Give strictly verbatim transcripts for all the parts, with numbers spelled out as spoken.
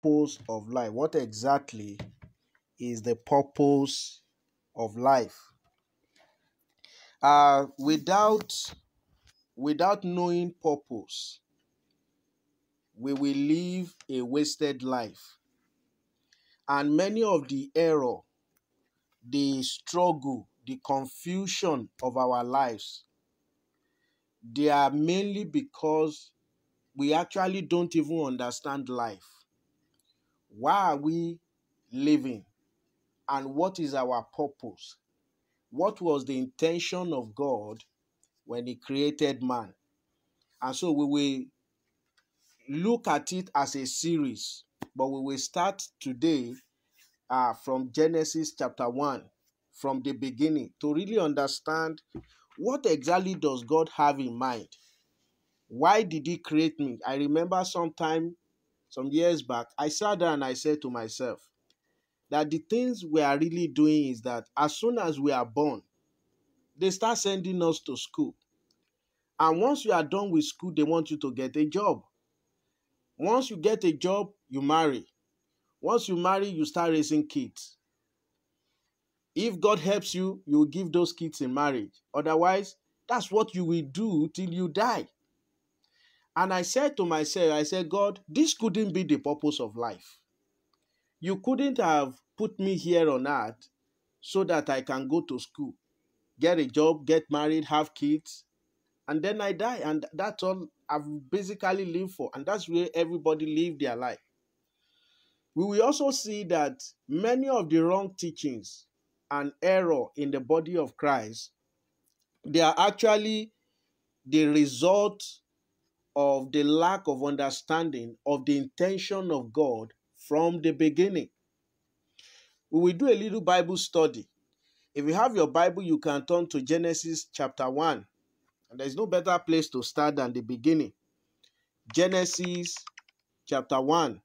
purpose of life. What exactly is the purpose of life? Uh, without, without knowing purpose, we will live a wasted life. And many of the error, the struggle, the confusion of our lives, they are mainly because we actually don't even understand life. Why are we living? And what is our purpose? What was the intention of God when He created man? And so we will look at it as a series, but we will start today uh, from Genesis chapter one, from the beginning, to really understand what exactly does God have in mind. Why did He create me? I remember sometime, some years back, I sat down and I said to myself that the things we are really doing is that as soon as we are born, they start sending us to school. And once you are done with school, they want you to get a job. Once you get a job, you marry. Once you marry, you start raising kids. If God helps you, you will give those kids in marriage. Otherwise, that's what you will do till you die. And I said to myself, I said, God, this couldn't be the purpose of life. You couldn't have put me here on earth so that I can go to school, get a job, get married, have kids, and then I die. And that's all I've basically lived for. And that's where everybody live their life. We will also see that many of the wrong teachings and error in the body of Christ, they are actually the result of the lack of understanding of the intention of God from the beginning. We will do a little Bible study. If you have your Bible, you can turn to Genesis chapter one. And there's no better place to start than the beginning. Genesis chapter one.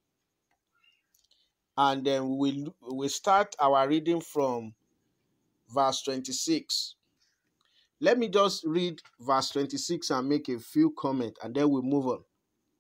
And then we will we'll start our reading from verse twenty-six. Let me just read verse twenty-six and make a few comments, and then we'll move on.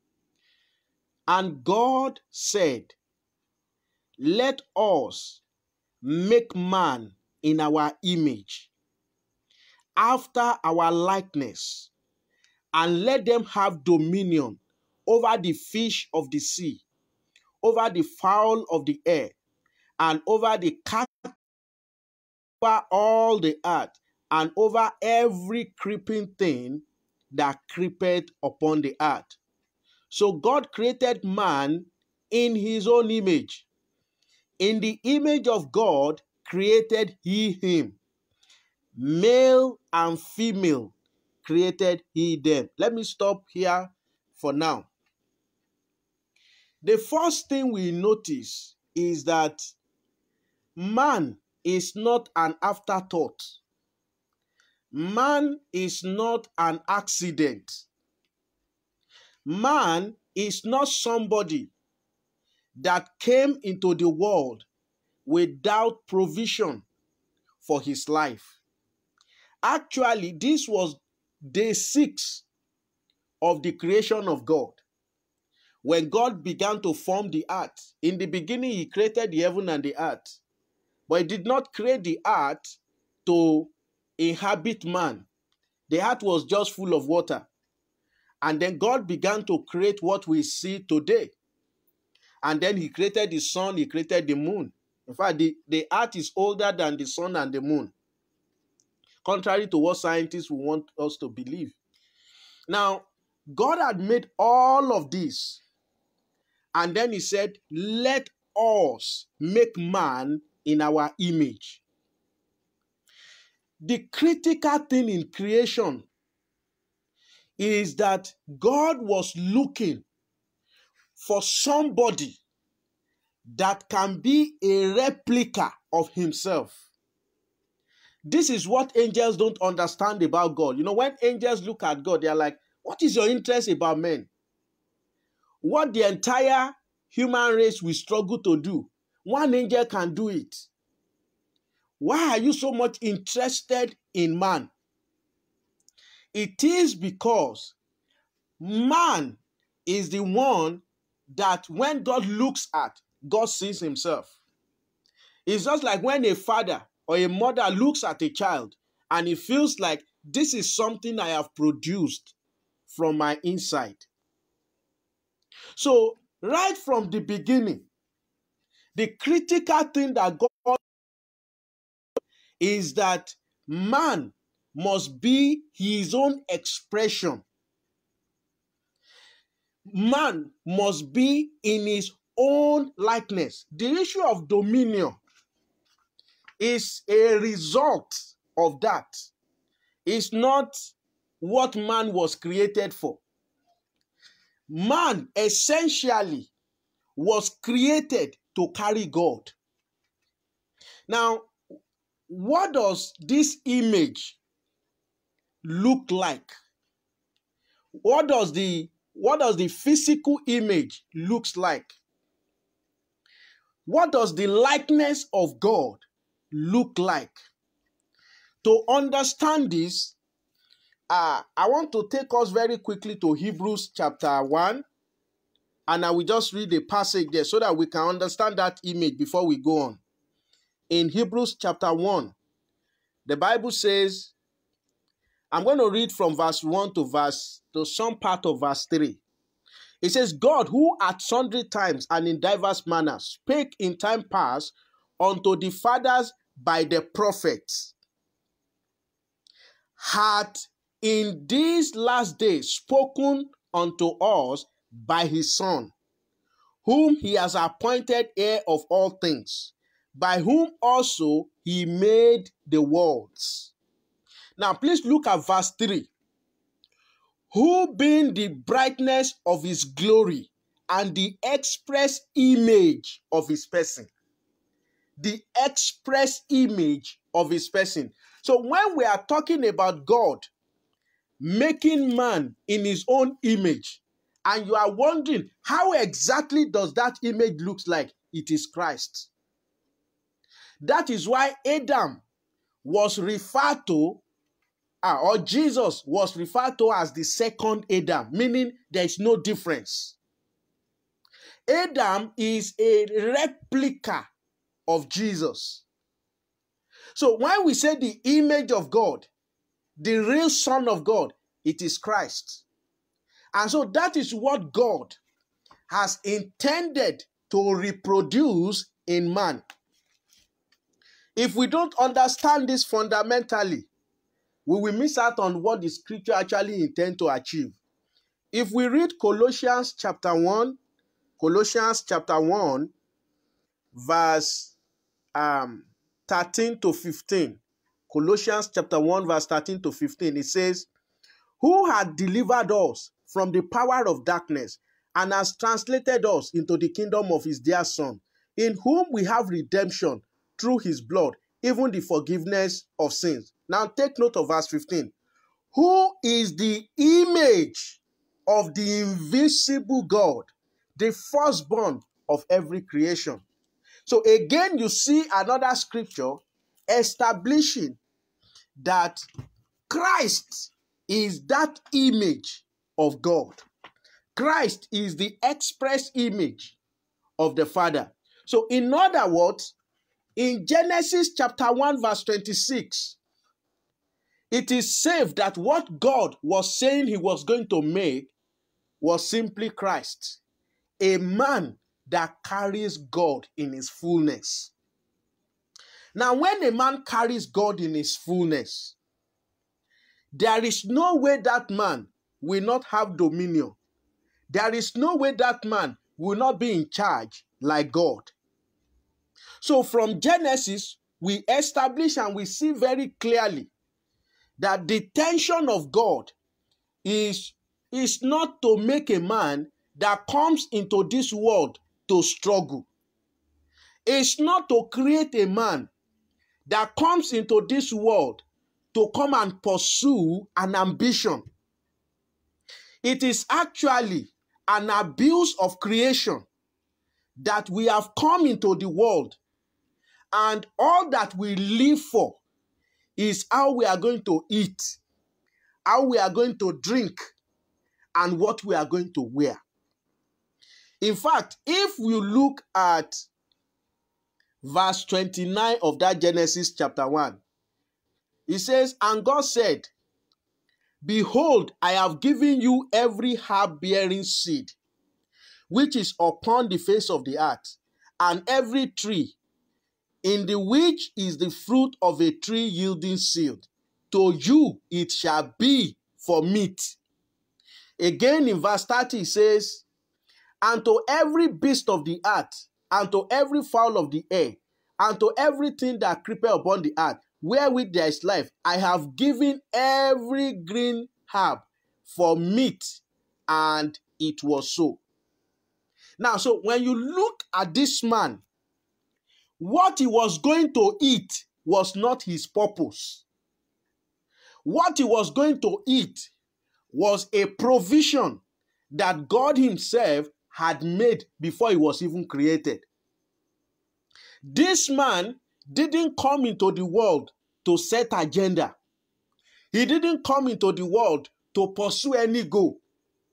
And God said, let us make man in our image, after our likeness, and let them have dominion over the fish of the sea, over the fowl of the air, and over the cattle, over all the earth, and over every creeping thing that creepeth upon the earth. So God created man in His own image. In the image of God created He him. Male and female created He them. Let me stop here for now. The first thing we notice is that man is not an afterthought. Man is not an accident. Man is not somebody that came into the world without provision for his life. Actually, this was day six of the creation of God. When God began to form the earth, in the beginning He created the heaven and the earth. But He did not create the earth to inhabit man. The earth was just full of water. And then God began to create what we see today. And then He created the sun, He created the moon. In fact, the, the earth is older than the sun and the moon, contrary to what scientists will want us to believe. Now, God had made all of this, and then He said, let us make man in our image. The critical thing in creation is that God was looking for somebody that can be a replica of Himself. This is what angels don't understand about God. You know, when angels look at God, they are like, what is your interest about men? What the entire human race will struggle to do, one angel can do it. Why are you so much interested in man? It is because man is the one that when God looks at, God sees himself. It's just like when a father or a mother looks at a child and he feels like this is something I have produced from my inside. So right from the beginning, the critical thing that God is that man must be his own expression. Man must be in his own likeness. The issue of dominion is a result of that. It's not what man was created for. Man essentially was created to carry God. Now, what does this image look like? What does the what does the physical image looks like? What does the likeness of God look like? To understand this, uh, I want to take us very quickly to Hebrews chapter one, and I will just read a passage there so that we can understand that image before we go on. In Hebrews chapter one, the Bible says, I'm going to read from verse one to verse to some part of verse three. It says, God, who at sundry times and in diverse manners spake in time past unto the fathers by the prophets, hath in these last days spoken unto us by his Son, whom he has appointed heir of all things, by whom also he made the worlds. Now, please look at verse three. Who being the brightness of his glory and the express image of his person. The express image of his person. So when we are talking about God making man in his own image, and you are wondering, how exactly does that image look like? It is Christ. That is why Adam was referred to, uh, or Jesus was referred to as the second Adam, meaning there is no difference. Adam is a replica of Jesus. So when we say the image of God, the real Son of God, it is Christ. And so that is what God has intended to reproduce in man. If we don't understand this fundamentally, we will miss out on what the scripture actually intends to achieve. If we read Colossians chapter one, Colossians chapter one, verse um, thirteen to fifteen, Colossians chapter one, verse thirteen to fifteen, it says, who had delivered us from the power of darkness and has translated us into the kingdom of his dear Son, in whom we have redemption through his blood, even the forgiveness of sins. Now take note of verse fifteen. Who is the image of the invisible God, the firstborn of every creation. So again, you see another scripture establishing that Christ is that image of God. Christ is the express image of the Father. So in other words, in Genesis chapter one verse twenty-six, it is said that what God was saying he was going to make was simply Christ, a man that carries God in his fullness. Now, when a man carries God in his fullness, there is no way that man will not have dominion. There is no way that man will not be in charge like God. So from Genesis, we establish and we see very clearly that the tension of God is, is not to make a man that comes into this world to struggle. It's not to create a man that comes into this world to come and pursue an ambition. It is actually an abuse of creation that we have come into the world, and all that we live for is how we are going to eat, how we are going to drink, and what we are going to wear. In fact, if you look at verse twenty-nine of that Genesis chapter one, it says, and God said, behold, I have given you every herb-bearing seed, which is upon the face of the earth, and every tree, in the which is the fruit of a tree yielding seed. To you it shall be for meat. Again in verse thirty it says, and to every beast of the earth, and to every fowl of the air, and to everything that creepeth upon the earth, wherewith there is life, I have given every green herb for meat, and it was so. Now, so when you look at this man, what he was going to eat was not his purpose. What he was going to eat was a provision that God himself had made before he was even created. This man didn't come into the world to set agenda. He didn't come into the world to pursue any goal.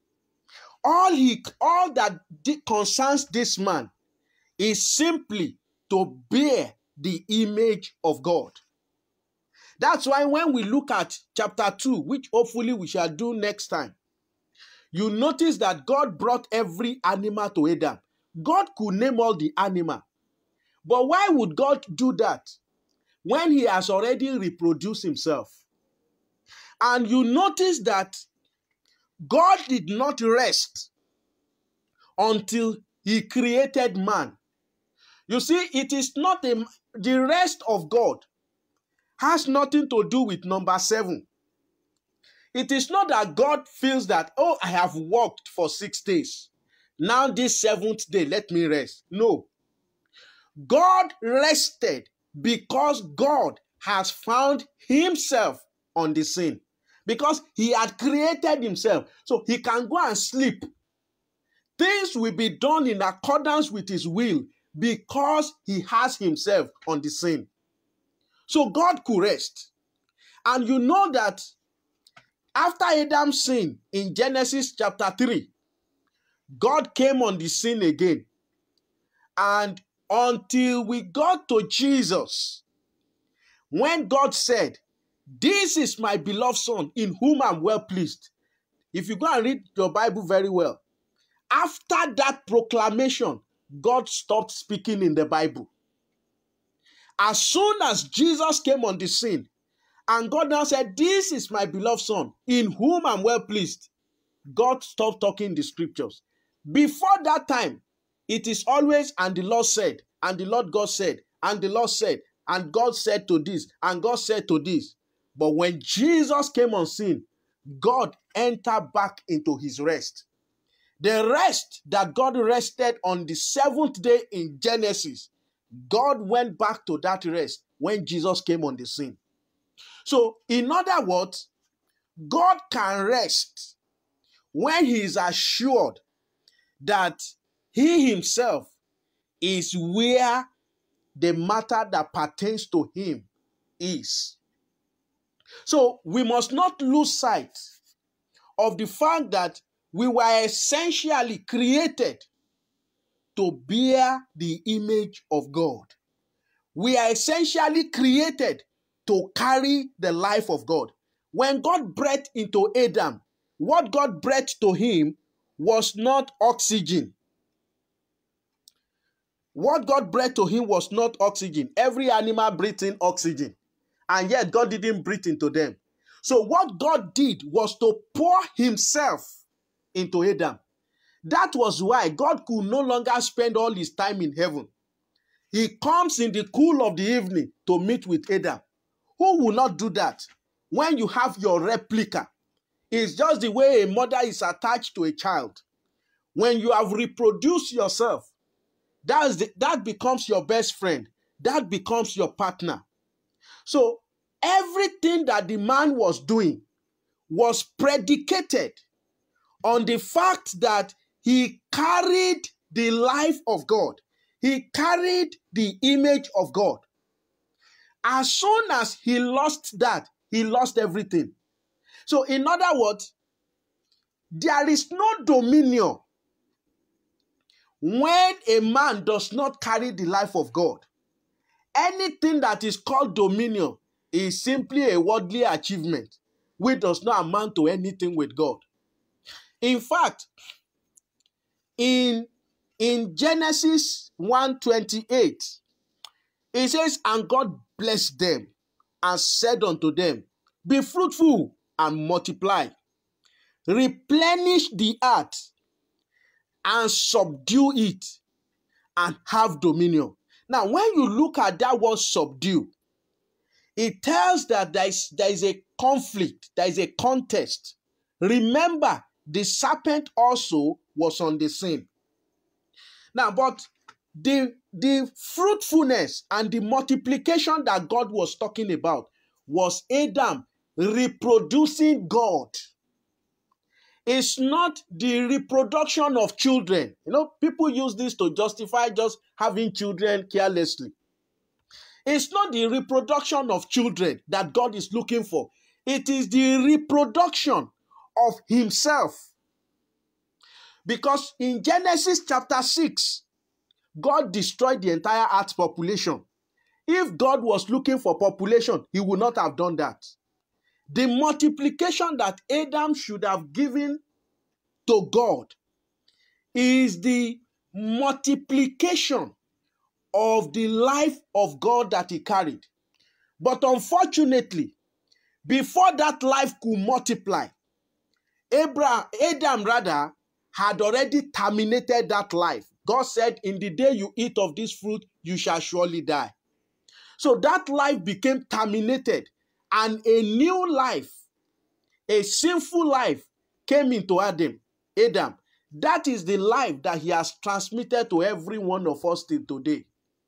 All he, all that concerns this man is simply to bear the image of God. That's why when we look at chapter two, which hopefully we shall do next time, you notice that God brought every animal to Adam. God could name all the animals. But why would God do that when he has already reproduced himself? And you notice that God did not rest until he created man. You see, it is not a, the rest of God has nothing to do with number seven. It is not that God feels that, oh, I have worked for six days. Now this seventh day, let me rest. No. God rested because God has found himself on the scene. Because he had created himself. So he can go and sleep. Things will be done in accordance with his will because he has himself on the scene. So God could rest. And you know that after Adam's sin in Genesis chapter three, God came on the scene again. And until we got to Jesus, when God said, this is my beloved son in whom I'm well pleased. If you go and read your Bible very well, after that proclamation, God stopped speaking in the Bible. As soon as Jesus came on the scene, and God now said, this is my beloved son in whom I'm well pleased, God stopped talking the scriptures. Before that time, it is always, and the Lord said, and the Lord God said, and the Lord said, and God said to this, and God said to this. But when Jesus came on scene, God entered back into his rest. The rest that God rested on the seventh day in Genesis, God went back to that rest when Jesus came on the scene. So, in other words, God can rest when he is assured that he himself is where the matter that pertains to him is. So, we must not lose sight of the fact that we were essentially created to bear the image of God. We are essentially created to carry the life of God. When God breathed into Adam, what God breathed to him was not oxygen. What God breathed to him was not oxygen. Every animal breathed in oxygen, and yet God didn't breathe into them. So what God did was to pour himself into Adam. That was why God could no longer spend all his time in heaven. He comes in the cool of the evening to meet with Adam. Who will not do that when you have your replica? It's just the way a mother is attached to a child. When you have reproduced yourself, that, is the, that becomes your best friend. That becomes your partner. So everything that the man was doing was predicated on the fact that he carried the life of God. He carried the image of God. As soon as he lost that, he lost everything. So in other words, there is no dominion when a man does not carry the life of God, anything that is called dominion is simply a worldly achievement which does not amount to anything with God. In fact, in, in Genesis one twenty-eight, it says, and God blessed them and said unto them, be fruitful and multiply, replenish the earth and subdue it and have dominion. Now, when you look at that word subdue, it tells that there is, there is a conflict, there is a contest. Remember, the serpent also was on the scene. Now, but the, the fruitfulness and the multiplication that God was talking about was Adam reproducing God. It's not the reproduction of children. You know, people use this to justify just having children carelessly. It's not the reproduction of children that God is looking for. It is the reproduction of himself. Because in Genesis chapter six, God destroyed the entire earth population. If God was looking for population, he would not have done that. The multiplication that Adam should have given to God is the multiplication of the life of God that he carried. But unfortunately, before that life could multiply, Abraham, Adam rather had already terminated that life. God said, in the day you eat of this fruit, you shall surely die. So that life became terminated, and a new life, a sinful life, came into Adam. Adam. That is the life that he has transmitted to every one of us till today,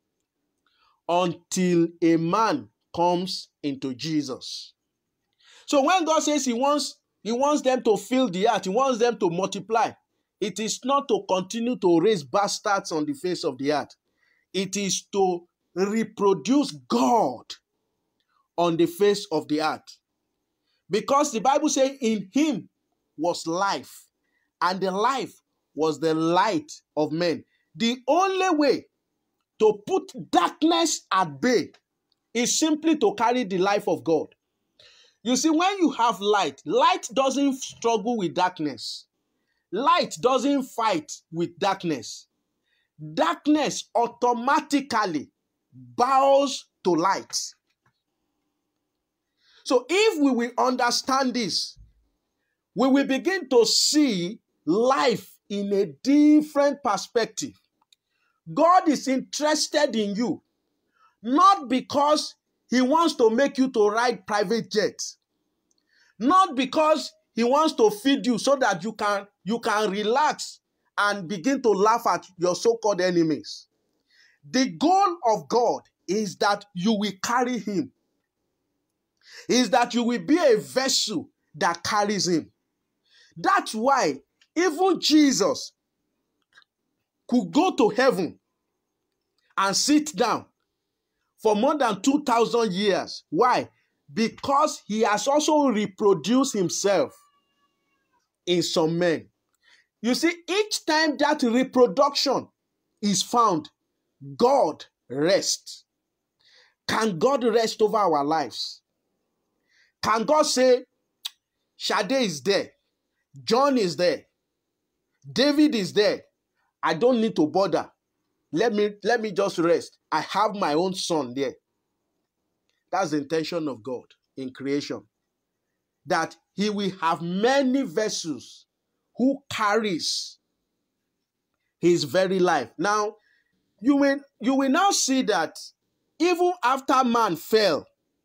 until a man comes into Jesus. So when God says he wants, he wants them to fill the earth, he wants them to multiply, it is not to continue to raise bastards on the face of the earth. It is to reproduce God on the face of the earth. Because the Bible says in him was life, and the life was the light of men. The only way to put darkness at bay is simply to carry the life of God. You see, when you have light, light doesn't struggle with darkness. Light doesn't fight with darkness. Darkness automatically bows to light. So if we will understand this, we will begin to see life in a different perspective. God is interested in you, not because he wants to make you to ride private jets, not because he wants to feed you so that you can, you can relax and begin to laugh at your so-called enemies. The goal of God is that you will carry him, is that you will be a vessel that carries him. That's why even Jesus could go to heaven and sit down for more than two thousand years. Why? Because he has also reproduced himself in some men. You see, each time that reproduction is found, God rests. Can God rest over our lives? Can God say, Shade is there, John is there, David is there, I don't need to bother. Let me, let me just rest. I have my own son there. That's the intention of God in creation. That he will have many vessels who carries his very life. Now, you will, you will now see that even after man fell,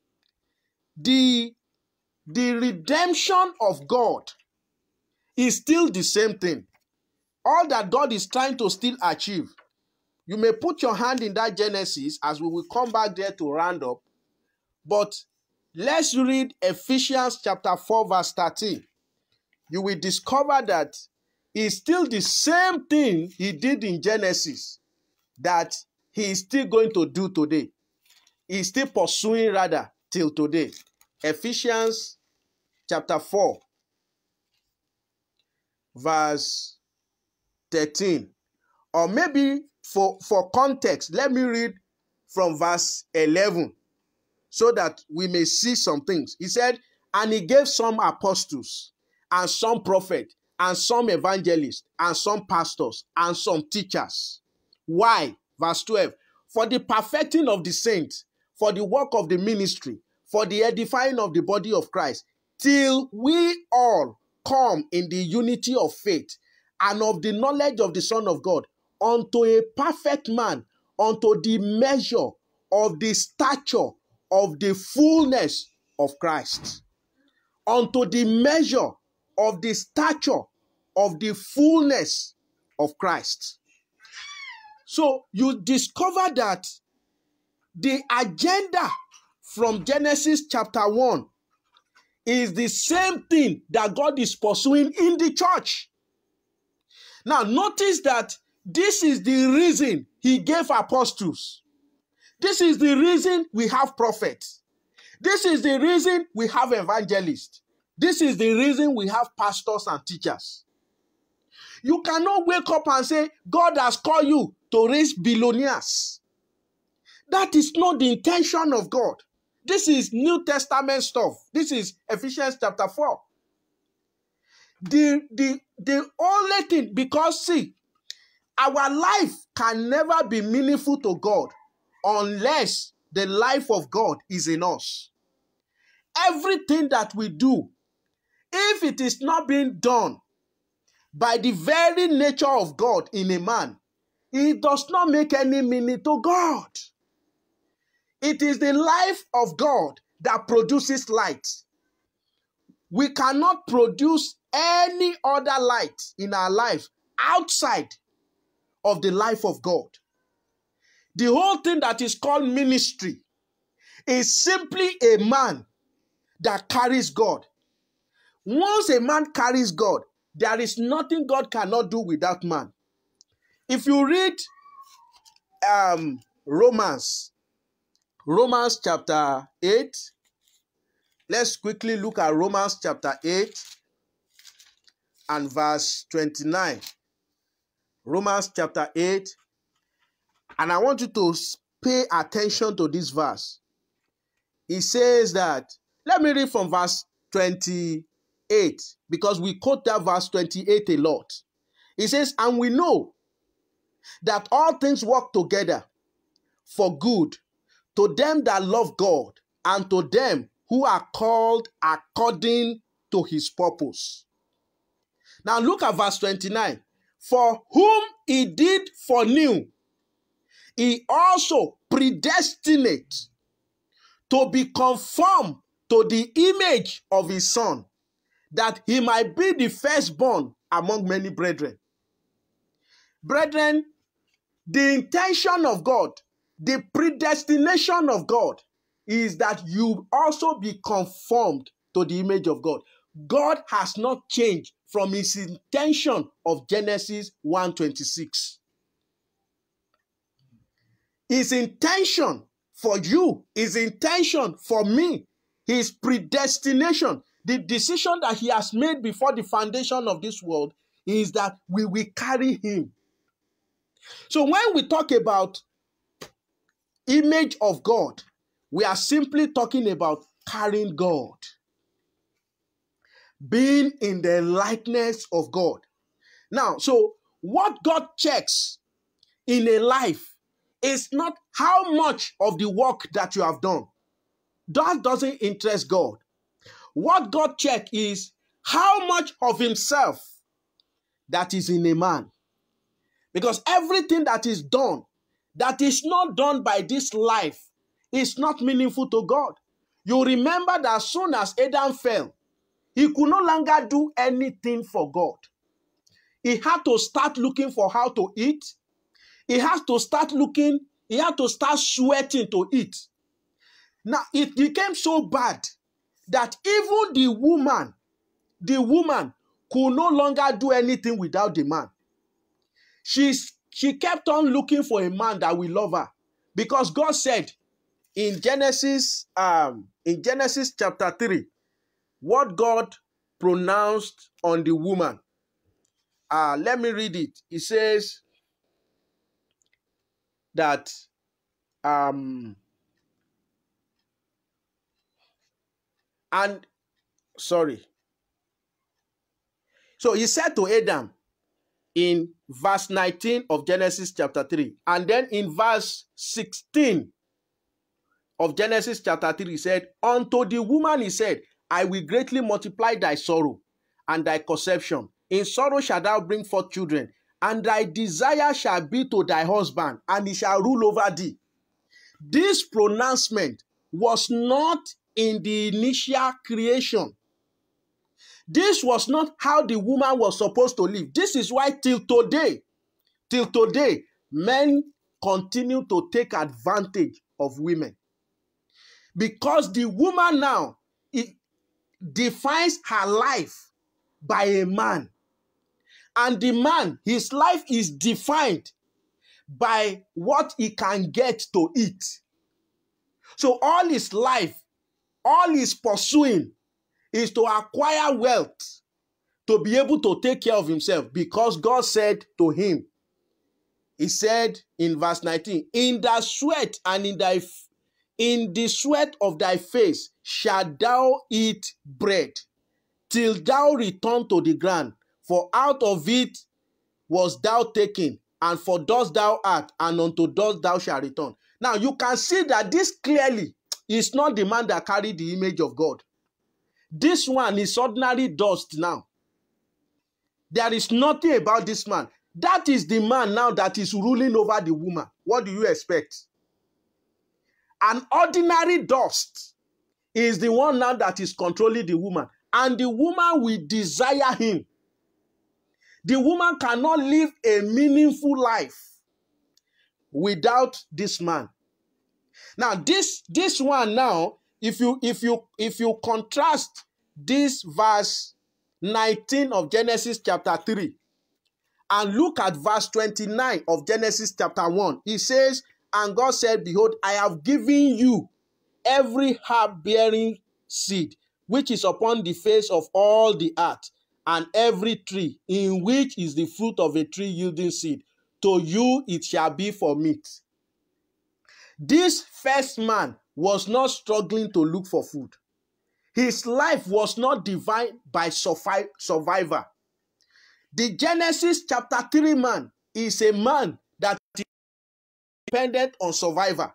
the, the redemption of God is still the same thing. All that God is trying to still achieve. You may put your hand in that Genesis as we will come back there to round up. But let's read Ephesians chapter four verse thirteen. You will discover that it's still the same thing he did in Genesis that he is still going to do today. He's still pursuing rather till today. Ephesians chapter four verse thirteen. Or maybe for, for context, let me read from verse eleven so that we may see some things. He said, and he gave some apostles, and some prophets, and some evangelists, and some pastors, and some teachers. Why? Verse twelve. For the perfecting of the saints, for the work of the ministry, for the edifying of the body of Christ, till we all come in the unity of faith and of the knowledge of the Son of God, unto a perfect man, unto the measure of the stature of the fullness of Christ. Unto the measure of the stature of the fullness of Christ. So you discover that the agenda from Genesis chapter one is the same thing that God is pursuing in the church. Now, notice that this is the reason he gave apostles. This is the reason we have prophets. This is the reason we have evangelists. This is the reason we have pastors and teachers. You cannot wake up and say, God has called you to raise billionaires. That is not the intention of God. This is New Testament stuff. This is Ephesians chapter four. The, the, the only thing, because see, our life can never be meaningful to God unless the life of God is in us. Everything that we do, if it is not being done by the very nature of God in a man, it does not make any meaning to God. It is the life of God that produces light. We cannot produce any other light in our life outside of the life of God. The whole thing that is called ministry is simply a man that carries God. Once a man carries God, there is nothing God cannot do with that man. If you read um, Romans, Romans chapter eight, let's quickly look at Romans chapter eight and verse twenty-nine. Romans chapter eight, and I want you to pay attention to this verse. It says that, let me read from verse twenty-eight, because we quote that verse twenty-eight a lot. It says, and we know that all things work together for good to them that love God and to them who are called according to his purpose. Now look at verse twenty-nine. For whom he did foreknew, he also predestinate to be conformed to the image of his Son, that he might be the firstborn among many brethren. Brethren, the intention of God, the predestination of God, is that you also be conformed to the image of God. God has not changed from his intention of Genesis one twenty-six. His intention for you, his intention for me, his predestination, the decision that he has made before the foundation of this world, is that we will carry him. So when we talk about image of God, we are simply talking about carrying God, being in the likeness of God. Now, so what God checks in a life is not how much of the work that you have done. That doesn't interest God. What God checks is how much of himself that is in a man. Because everything that is done, that is not done by this life, is not meaningful to God. You remember that as soon as Adam fell, he could no longer do anything for God. He had to start looking for how to eat. He has to start looking, he had to start sweating to eat. Now, it became so bad that even the woman, the woman could no longer do anything without the man. She's, she kept on looking for a man that will love her, because God said in Genesis, um, in Genesis chapter three, what God pronounced on the woman. Uh, let me read it. It says, that um and sorry. So he said to Adam in verse nineteen of Genesis chapter three, and then in verse sixteen of Genesis chapter three, he said, unto the woman he said, I will greatly multiply thy sorrow and thy conception. In sorrow shalt thou bring forth children, and thy desire shall be to thy husband, and he shall rule over thee. This pronouncement was not in the initial creation. This was not how the woman was supposed to live. This is why till today, till today, men continue to take advantage of women. Because the woman now, it defines her life by a man. And the man, his life is defined by what he can get to eat. So all his life, all he's pursuing is to acquire wealth to be able to take care of himself, because God said to him, he said in verse nineteen, in the sweat and in thy in the sweat of thy face shalt thou eat bread till thou return to the ground, for out of it was thou taken, and for dust thou art, and unto dust thou shalt return. Now you can see that this clearly is not the man that carried the image of God. This one is ordinary dust now. There is nothing about this man. That is the man now that is ruling over the woman. What do you expect? An ordinary dust is the one now that is controlling the woman. And the woman will desire him. The woman cannot live a meaningful life without this man. Now, this, this one now, if you, if you, if you contrast this verse nineteen of Genesis chapter three and look at verse twenty-nine of Genesis chapter one, it says, and God said, behold, I have given you every herb bearing seed, which is upon the face of all the earth, and every tree in which is the fruit of a tree yielding seed. To you it shall be for meat. This first man was not struggling to look for food. His life was not defined by survi- survivor. The Genesis chapter three man is a man that is dependent on survivor.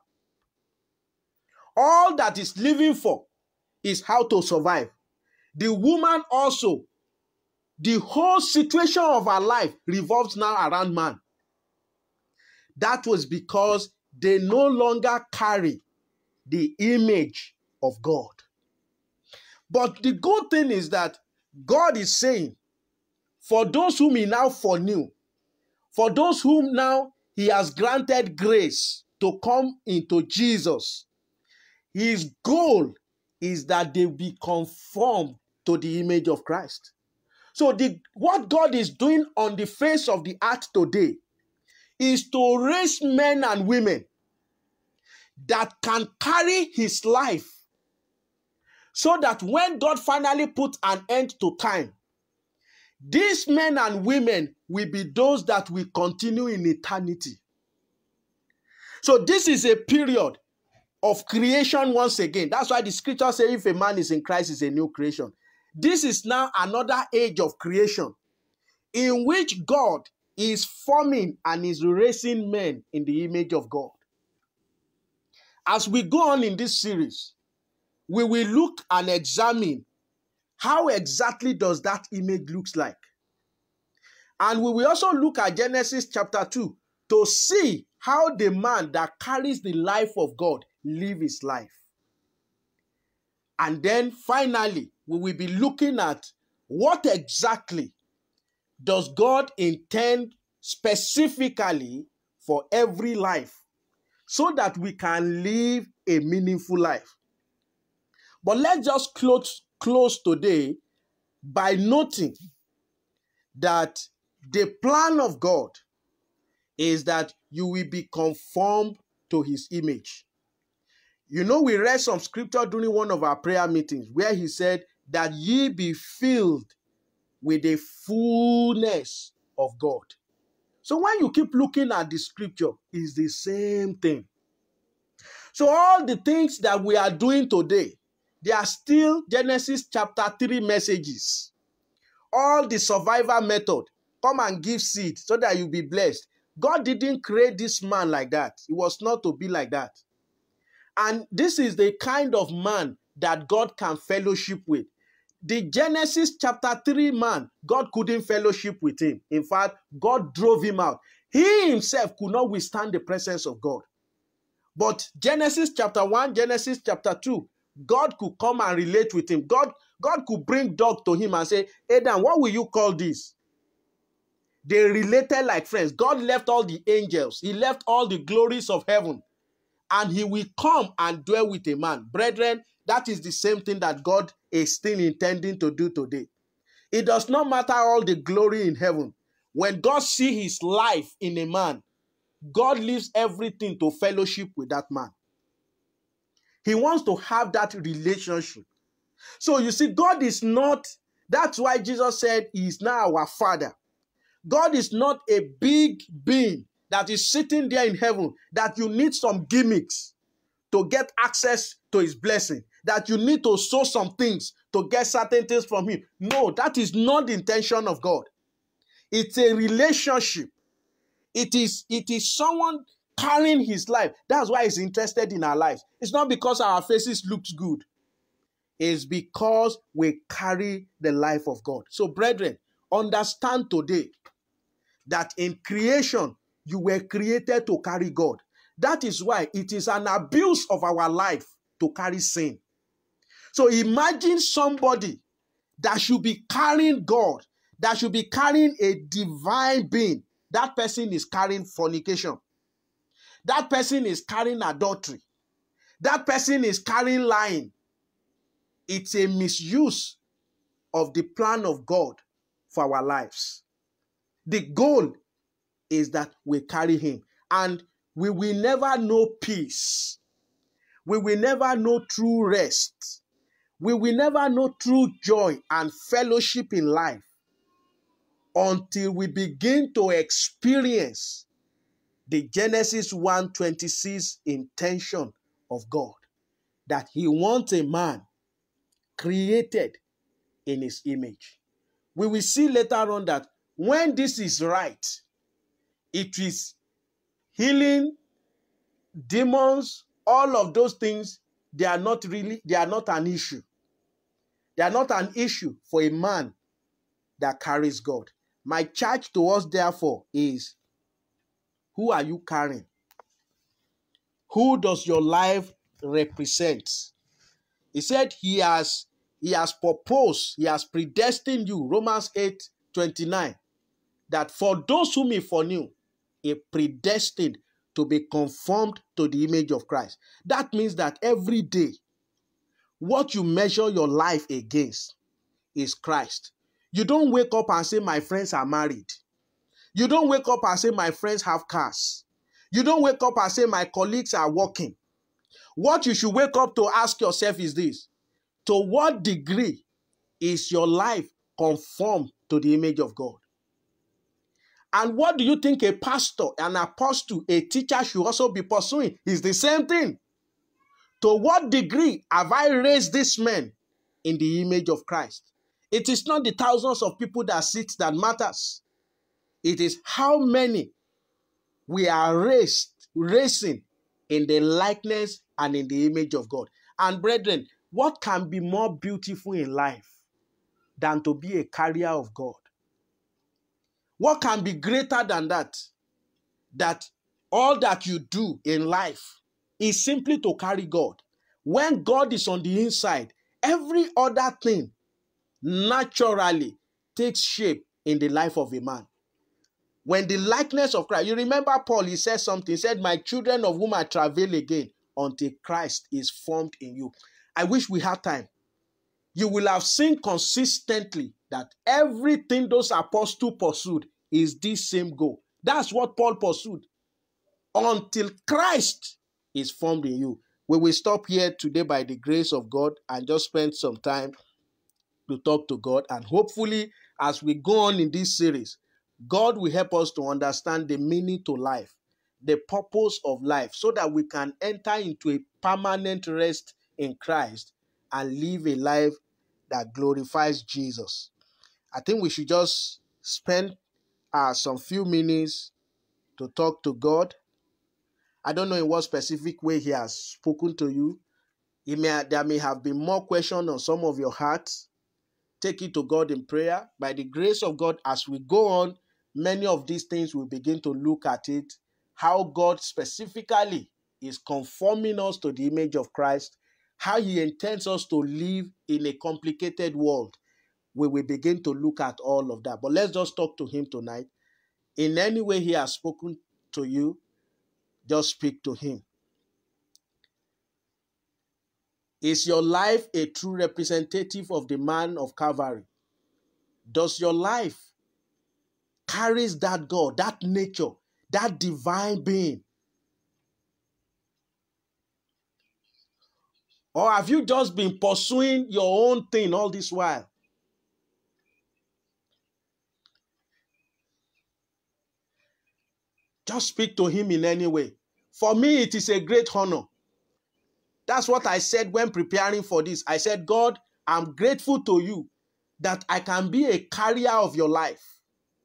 All that is living for is how to survive. The woman also, the whole situation of her life revolves now around man. That was because they no longer carry the image of God. But the good thing is that God is saying, for those whom he now foreknew, for those whom now he has granted grace to come into Jesus, his goal is that they be conformed to the image of Christ. So the, what God is doing on the face of the earth today is to raise men and women that can carry his life, so that when God finally puts an end to time, these men and women will be those that will continue in eternity. So this is a period of creation once again. That's why the scripture says if a man is in Christ, is a new creation. This is now another age of creation in which God is forming and is raising men in the image of God. As we go on in this series, we will look and examine how exactly does that image looks like. And we will also look at Genesis chapter two to see how the man that carries the life of God live his life. And then finally, we will be looking at what exactly does God intend specifically for every life so that we can live a meaningful life. But let's just close, close today by noting that the plan of God is that you will be conformed to his image. You know, we read some scripture during one of our prayer meetings where he said that ye be filled with the fullness of God. So when you keep looking at the scripture, it's the same thing. So all the things that we are doing today, they are still Genesis chapter three messages. All the survival method, come and give seed so that you'll be blessed. God didn't create this man like that. It was not to be like that. And this is the kind of man that God can fellowship with. The Genesis chapter three man, God couldn't fellowship with him. In fact, God drove him out. He himself could not withstand the presence of God. But Genesis chapter one, Genesis chapter two, God could come and relate with him. God, God could bring dog to him and say, Adam, what will you call this? They related like friends. God left all the angels. He left all the glories of heaven. And he will come and dwell with a man. Brethren, that is the same thing that God is still intending to do today. It does not matter all the glory in heaven. When God sees his life in a man, God leaves everything to fellowship with that man. He wants to have that relationship. So you see, God is not, that's why Jesus said he is now our Father. God is not a big being that is sitting there in heaven, that you need some gimmicks to get access to his blessing, that you need to sow some things to get certain things from him. No, that is not the intention of God. It's a relationship. It is, it is someone carrying his life. That's why he's interested in our lives. It's not because our faces look good. It's because we carry the life of God. So, brethren, understand today that in creation, you were created to carry God. That is why it is an abuse of our life to carry sin. So imagine somebody that should be carrying God, that should be carrying a divine being. That person is carrying fornication. That person is carrying adultery. That person is carrying lying. It's a misuse of the plan of God for our lives. The goal is that we carry him, and we will never know peace. We will never know true rest. We will never know true joy and fellowship in life until we begin to experience the Genesis one twenty-six intention of God, that he wants a man created in his image. We will see later on that when this is right, it is healing, demons, all of those things, they are not really, they are not an issue. They are not an issue for a man that carries God. My charge to us, therefore, is, who are you carrying? Who does your life represent? He said he has, he has proposed, he has predestined you, Romans eight twenty-nine, that for those whom he foreknew, he predestined to be conformed to the image of Christ. That means that every day, what you measure your life against is Christ. You don't wake up and say, my friends are married. You don't wake up and say, my friends have cars. You don't wake up and say, my colleagues are working. What you should wake up to ask yourself is this: to what degree is your life conformed to the image of God? And what do you think a pastor, an apostle, a teacher should also be pursuing? It's the same thing. To what degree have I raised this man in the image of Christ? It is not the thousands of people that sit that matters. It is how many we are raised, raising in the likeness and in the image of God. And brethren, what can be more beautiful in life than to be a carrier of God? What can be greater than that? That all that you do in life is simply to carry God. When God is on the inside, every other thing naturally takes shape in the life of a man. When the likeness of Christ, you remember Paul, he said something, he said, my children of whom I travail again until Christ is formed in you. I wish we had time. You will have seen consistently that everything those apostles pursued is this same goal. That's what Paul pursued. Until Christ is formed in you. We will stop here today by the grace of God and just spend some time to talk to God. And hopefully, as we go on in this series, God will help us to understand the meaning to life, the purpose of life, so that we can enter into a permanent rest in Christ and live a life that glorifies Jesus. I think we should just spend uh, some few minutes to talk to God. I don't know in what specific way he has spoken to you. He may, there may have been more questions on some of your hearts. Take it to God in prayer. By the grace of God, as we go on, many of these things will begin to look at it, how God specifically is conforming us to the image of Christ, how he intends us to live in a complicated world. We will begin to look at all of that. But let's just talk to him tonight. In any way he has spoken to you, just speak to him. Is your life a true representative of the man of Calvary? Does your life carries that God, that nature, that divine being? Or have you just been pursuing your own thing all this while? Just speak to him in any way. For me, it is a great honor. That's what I said when preparing for this. I said, God, I'm grateful to you that I can be a carrier of your life.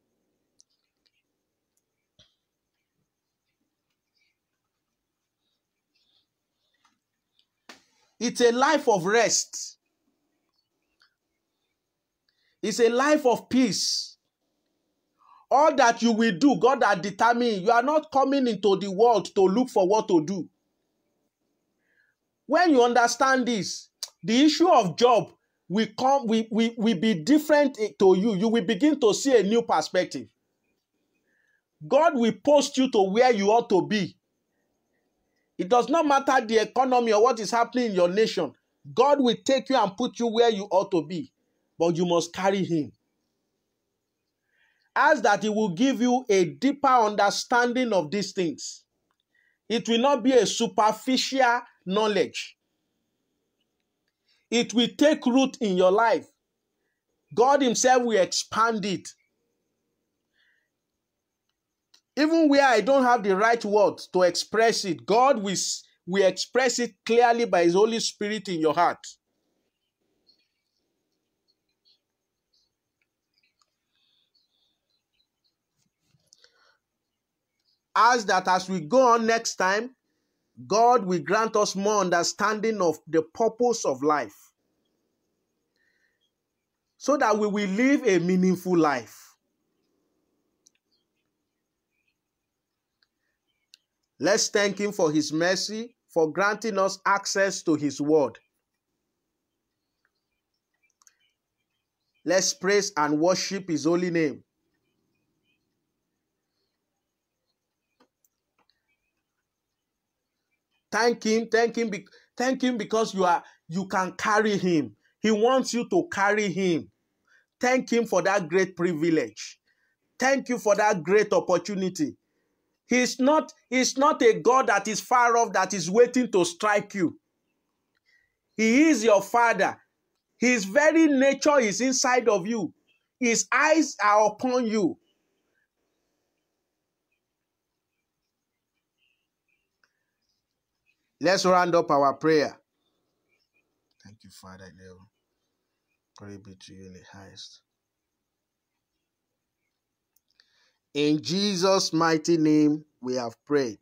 It's a life of rest. It's a life of peace. All that you will do, God has determined. You are not coming into the world to look for what to do. When you understand this, the issue of job will come, will, will, will be different to you. You will begin to see a new perspective. God will post you to where you ought to be. It does not matter the economy or what is happening in your nation. God will take you and put you where you ought to be. But you must carry him. Ask that he will give you a deeper understanding of these things. It will not be a superficial knowledge. It will take root in your life. God himself will expand it. Even where I don't have the right words to express it, God will, will express it clearly by his Holy Spirit in your heart. Ask that as we go on next time, God will grant us more understanding of the purpose of life, so that we will live a meaningful life. Let's thank him for his mercy, for granting us access to his word. Let's praise and worship his holy name. Thank him, thank him, thank him because you are you can carry him. He wants you to carry him. Thank him for that great privilege. Thank you for that great opportunity. He's not, he's not a God that is far off, that is waiting to strike you. He is your Father. His very nature is inside of you. His eyes are upon you. Let's round up our prayer. Thank you, Father in heaven. Glory be to you in the highest. In Jesus' mighty name, we have prayed.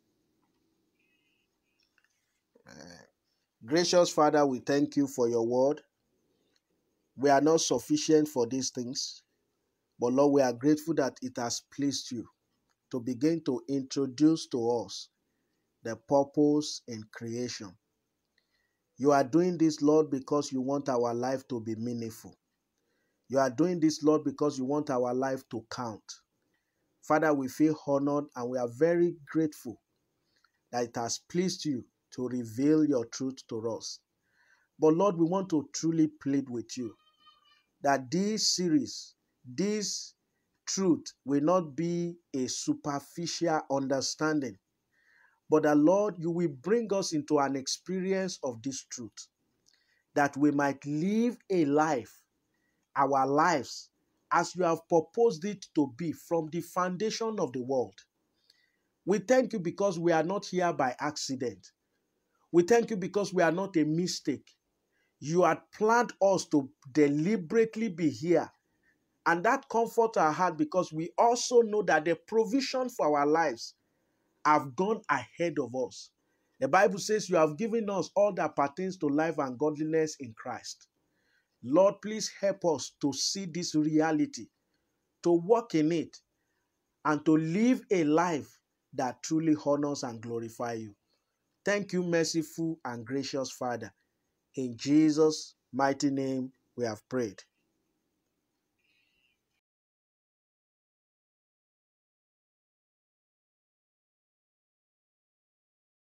Uh, gracious Father, we thank you for your word. We are not sufficient for these things, but Lord, we are grateful that it has pleased you to begin to introduce to us the purpose in creation. You are doing this, Lord, because you want our life to be meaningful. You are doing this, Lord, because you want our life to count. Father, we feel honored and we are very grateful that it has pleased you to reveal your truth to us. But Lord, we want to truly plead with you that this series, this truth will not be a superficial understanding, but that, Lord, you will bring us into an experience of this truth, that we might live a life, our lives, as you have proposed it to be from the foundation of the world. We thank you because we are not here by accident. We thank you because we are not a mistake. You had planned us to deliberately be here. And that comforts our heart because we also know that the provision for our lives have gone ahead of us. The Bible says you have given us all that pertains to life and godliness in Christ. Lord, please help us to see this reality, to walk in it, and to live a life that truly honors and glorifies you. Thank you, merciful and gracious Father. In Jesus' mighty name we have prayed.